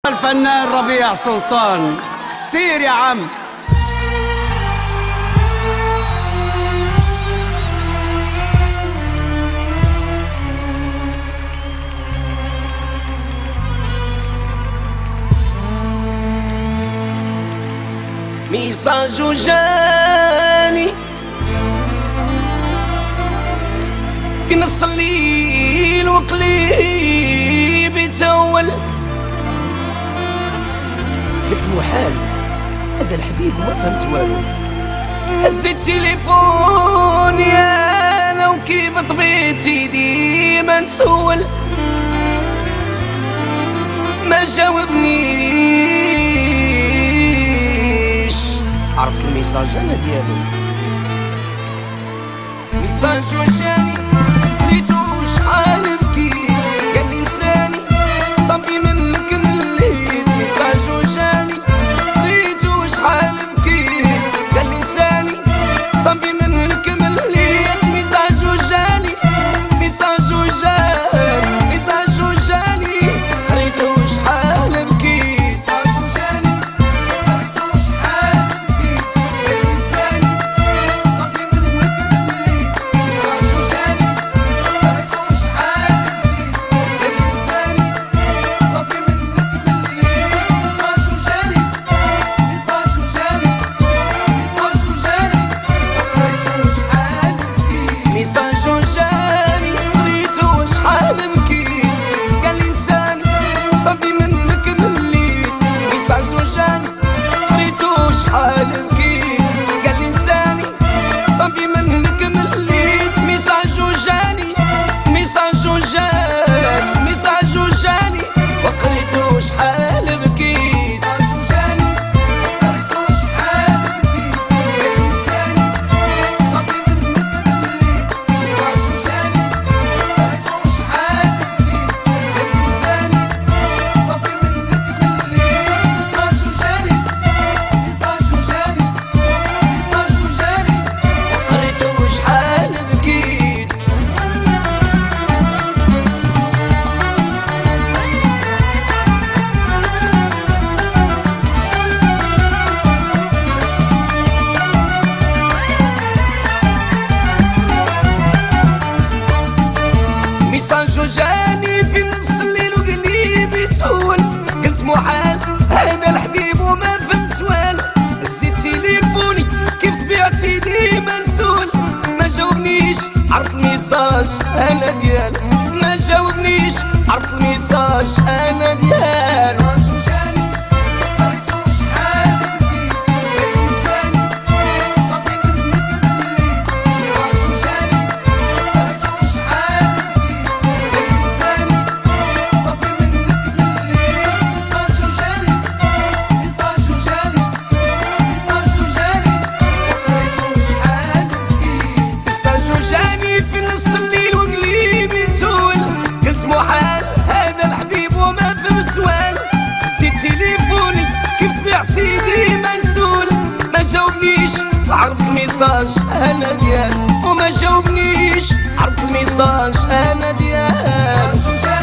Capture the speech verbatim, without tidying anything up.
الفنان ربيع سلطان، سير يا عم. ميساج جاني في نص الليل وقليبي تول، قلت محال هذا الحبيب وما فهمت والو. هز التليفون يا انا وكيف طبيعتي ديما نسول، ما جاوبنيش. عرفت الميساج انا ديالو، ميساج وجاني قريتو شحال نبكي، قال لي نساني صافي منك مليت. ميساج وجاني قريتو شحال نبكي، قال لي نساني صافي منك مليت. ميساج وجاني ميساج وجاني ميساج وجاني قريتو شحال نبكي. جاني في نص الليل وقليبي تسول، قلت محال هذا الحبيب وما فهمت والو. هزيت تليفوني كيف طبيعتي ديما نسول، ما جاوبنيش. عرفت الميساج انا ديالو، ما جاوبنيش. عرفت الميساج انا ديالو. محال هذا الحبيب وما فهمت والو. هزيت تليفوني كيف طبيعتي ديما نسول، ما جاوبنيش. عرفت الميساج انا ديالو وما جاوبنيش. عرفت الميساج انا ديالو.